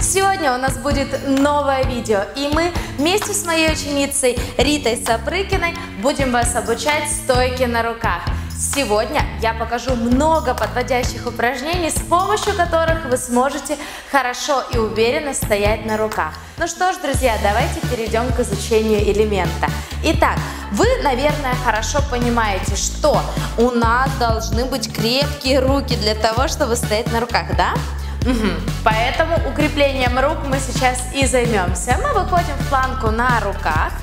Сегодня у нас будет новое видео, и мы вместе с моей ученицей Ритой Сапрыкиной будем вас обучать стойке на руках. Сегодня я покажу много подводящих упражнений, с помощью которых вы сможете хорошо и уверенно стоять на руках. Ну что ж, друзья, давайте перейдем к изучению элемента. Итак, вы, наверное, хорошо понимаете, что у нас должны быть крепкие руки для того, чтобы стоять на руках, да? Поэтому укреплением рук мы сейчас и займемся. Мы выходим в планку на руках.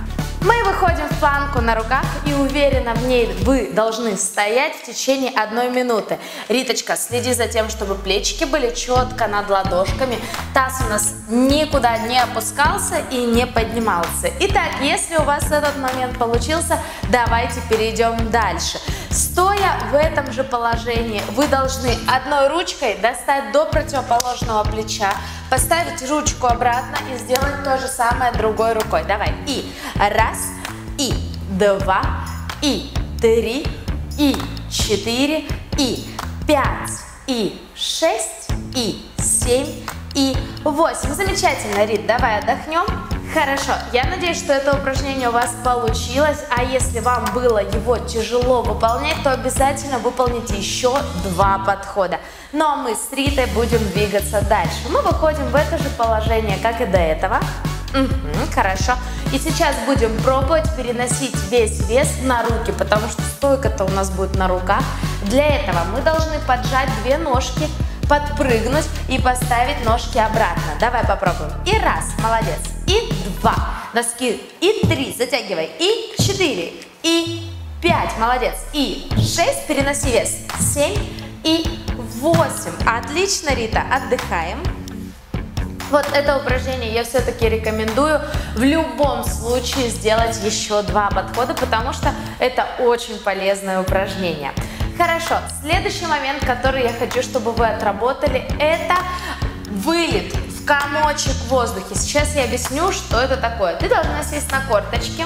И уверенно в ней вы должны стоять в течение 1 минуты. Риточка, следи за тем, чтобы плечики были четко над ладошками. Таз у нас никуда не опускался и не поднимался. Итак, если у вас этот момент получился, давайте перейдем дальше. Стоя в этом же положении, вы должны одной ручкой достать до противоположного плеча, поставить ручку обратно и сделать то же самое другой рукой. Давай. И 1, и 2, и 3, и 4, и 5, и 6, и 7, и 8. Замечательно, Рит, давай отдохнем. Хорошо, я надеюсь, что это упражнение у вас получилось, а если вам было его тяжело выполнять, то обязательно выполните еще 2 подхода. Ну а мы с Ритой будем двигаться дальше. Мы выходим в это же положение, как и до этого. Хорошо. И сейчас будем пробовать переносить весь вес на руки, потому что стойка-то у нас будет на руках. Для этого мы должны поджать 2 ножки, подпрыгнуть и поставить ножки обратно. Давай попробуем. И 1, молодец. И 2 носки. И 3, затягивай. И 4, и 5, молодец. И 6, переноси вес. 7 и 8. Отлично, Рита, отдыхаем. Вот это упражнение я все-таки рекомендую в любом случае сделать еще 2 подхода, потому что это очень полезное упражнение. Хорошо, следующий момент, который я хочу, чтобы вы отработали, это вылет в комочек в воздухе. Сейчас я объясню, что это такое. Ты должна сесть на корточки.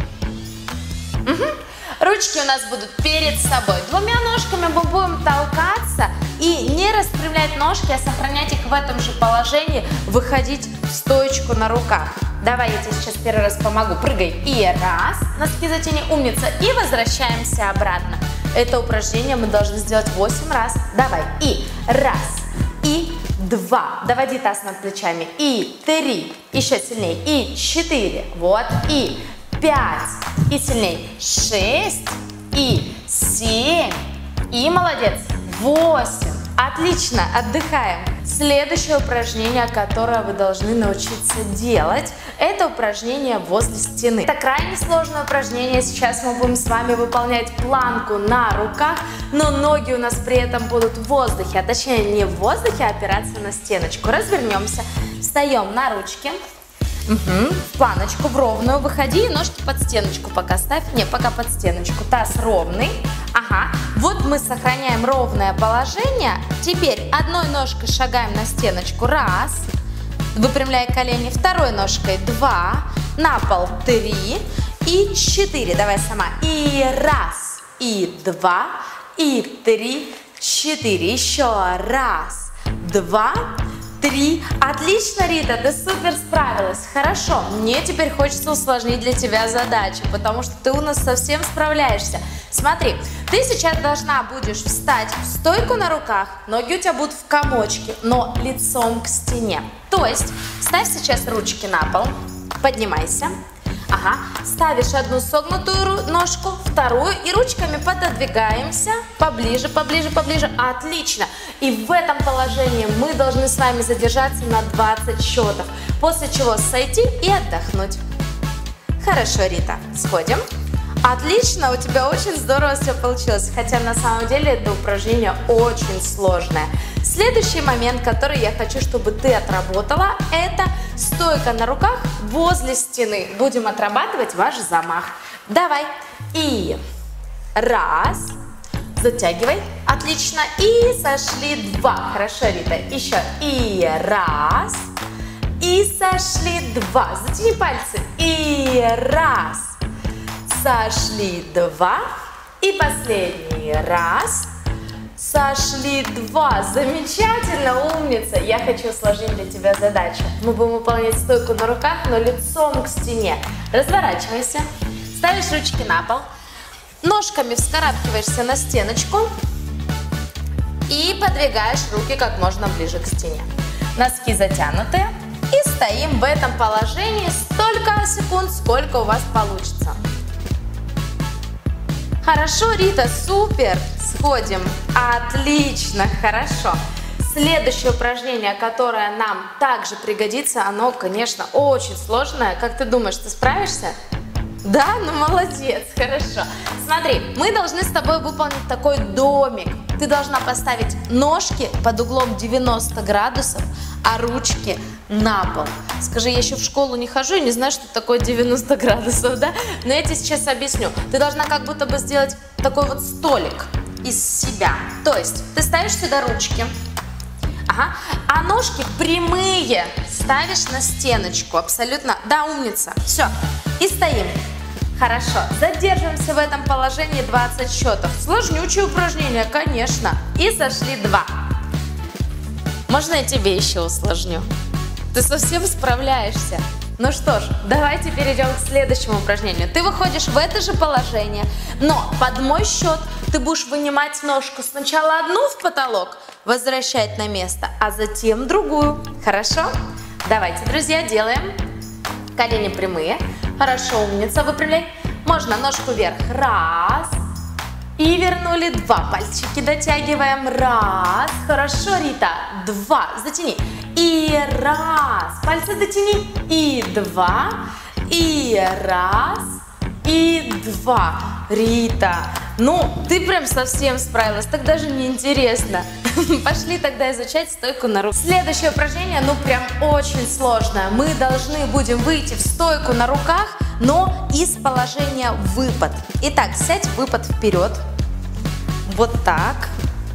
Ручки у нас будут перед собой. 2 ножками мы будем толкаться и не распрямлять ножки, а сохранять их в этом же положении, выходить в стоечку на руках. Давай, я тебе сейчас первый раз помогу. Прыгай. И 1, носки затяни, умница. И возвращаемся обратно. Это упражнение мы должны сделать 8 раз. Давай. И 1, и 2. Доводи таз над плечами. И 3. Еще сильнее. И 4. Вот. И 5. И сильнее. 6. И 7. И молодец. 8. Отлично. Отдыхаем. Следующее упражнение, которое вы должны научиться делать, это упражнение возле стены. Это крайне сложное упражнение. Сейчас мы будем с вами выполнять планку на руках, но ноги у нас при этом будут в воздухе, а точнее не в воздухе, а опираться на стеночку. Развернемся, встаем на ручки, в планочку, в ровную, выходи и ножки под стеночку пока ставь, не, пока под стеночку, таз ровный. Вот мы сохраняем ровное положение. Теперь одной ножкой шагаем на стеночку. 1, выпрямляя колени. 2 ножкой. 2, на пол. 3 и 4. Давай сама. И 1, и 2, и 3, 4. Еще 1, 2, 3. Отлично, Рита, ты супер справилась. Хорошо, мне теперь хочется усложнить для тебя задачу, потому что ты у нас совсем справляешься. Смотри, ты сейчас должна будешь встать в стойку на руках, ноги у тебя будут в комочке, но лицом к стене. То есть ставь сейчас ручки на пол, поднимайся. Ставишь одну согнутую ножку, вторую и ручками пододвигаемся поближе, поближе, поближе. Отлично. И в этом положении мы должны с вами задержаться на 20 счетов, после чего сойти и отдохнуть. Хорошо, Рита, сходим. Отлично, у тебя очень здорово все получилось, хотя на самом деле это упражнение очень сложное. Следующий момент, который я хочу, чтобы ты отработала, это стойка на руках возле стены. Будем отрабатывать ваш замах. Давай. И 1, затягивай, отлично, и сошли 2. Хорошо, Рита, еще. И 1, и сошли 2. Затяни пальцы. И 1. Сошли 2. И последний раз. Сошли 2. Замечательно, умница. Я хочу усложнить для тебя задачу. Мы будем выполнять стойку на руках, но лицом к стене. Разворачивайся, ставишь ручки на пол, ножками вскарабкиваешься на стеночку и подвигаешь руки как можно ближе к стене. Носки затянуты. И стоим в этом положении столько секунд, сколько у вас получится. Хорошо, Рита, супер. Сходим. Отлично, хорошо. Следующее упражнение, которое нам также пригодится, оно, конечно, очень сложное. Как ты думаешь, ты справишься? Да? Ну молодец, хорошо. Смотри, мы должны с тобой выполнить такой домик. Ты должна поставить ножки под углом 90 градусов, а ручки на пол. Скажи, я еще в школу не хожу и не знаю, что такое 90 градусов, да? Но я тебе сейчас объясню. Ты должна как будто бы сделать такой вот столик из себя. То есть ты ставишь сюда ручки, ага, а ножки прямые ставишь на стеночку. Абсолютно, да, умница. Все, и стоим. Хорошо, задерживаемся в этом положении 20 счетов. Сложнючее упражнение, конечно. И сошли 2. Можно я тебе еще усложню? Ты совсем справляешься. Ну что ж, давайте перейдем к следующему упражнению. Ты выходишь в это же положение, но под мой счет ты будешь вынимать ножку сначала одну в потолок, возвращать на место, а затем другую. Хорошо? Давайте, друзья, делаем. Колени прямые. Хорошо, умница, выпрямляй. Можно ножку вверх. Раз. И вернули 2. Пальчики дотягиваем. Раз. Хорошо, Рита. 2. Затяни. И раз. Пальцы дотяни. И 2. И раз. И 2. Рита, ну ты прям совсем справилась. Так даже не интересно. Пошли тогда изучать стойку на руках. Следующее упражнение, ну прям очень сложное. Мы должны будем выйти в стойку на руках, но из положения выпад. Итак, сядь выпад вперед. Вот так.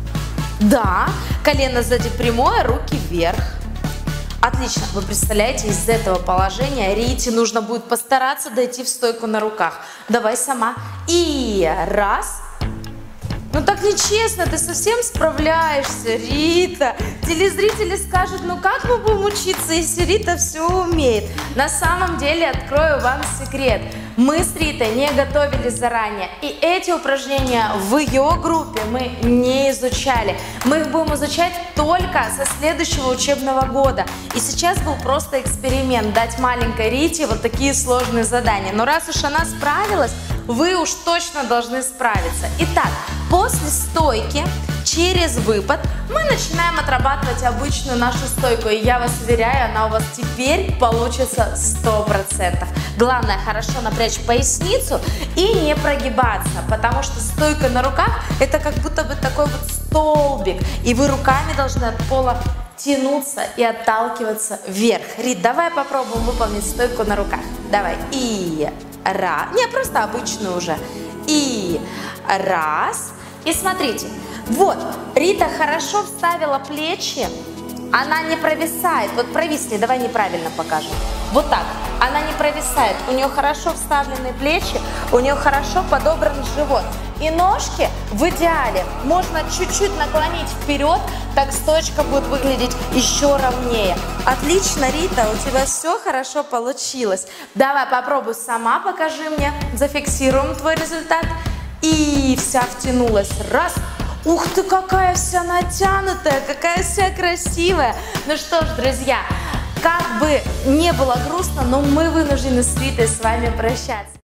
Да, колено сзади прямое, руки вверх. Отлично, вы представляете, из этого положения Рите нужно будет постараться дойти в стойку на руках. Давай сама. И раз. Ну так нечестно, ты совсем справляешься, Рита. Телезрители скажут, ну как мы будем учиться, если Рита все умеет? На самом деле, открою вам секрет. Мы с Ритой не готовились заранее, и эти упражнения в ее группе мы не изучали. Мы их будем изучать только со следующего учебного года. И сейчас был просто эксперимент, дать маленькой Рите вот такие сложные задания. Но раз уж она справилась, вы уж точно должны справиться. Итак, после стойки через выпад мы начинаем отрабатывать обычную нашу стойку. И я вас уверяю, она у вас теперь получится 100%. Главное, хорошо напрячь поясницу и не прогибаться, потому что стойка на руках – это как будто бы такой вот столбик. И вы руками должны от пола тянуться и отталкиваться вверх. Рит, давай попробуем выполнить стойку на руках. Давай. И раз. Не, просто обычную уже. И раз. И смотрите. Вот, Рита хорошо вставила плечи, она не провисает. Вот провисни, давай неправильно покажем. Вот так, она не провисает, у нее хорошо вставлены плечи, у нее хорошо подобран живот. И ножки в идеале можно чуть-чуть наклонить вперед, так стоечка будет выглядеть еще ровнее. Отлично, Рита, у тебя все хорошо получилось. Давай попробуй сама, покажи мне, зафиксируем твой результат. И вся втянулась, раз. Ух ты, какая вся натянутая, какая вся красивая. Ну что ж, друзья, как бы не было грустно, но мы вынуждены с Ритой с вами прощаться.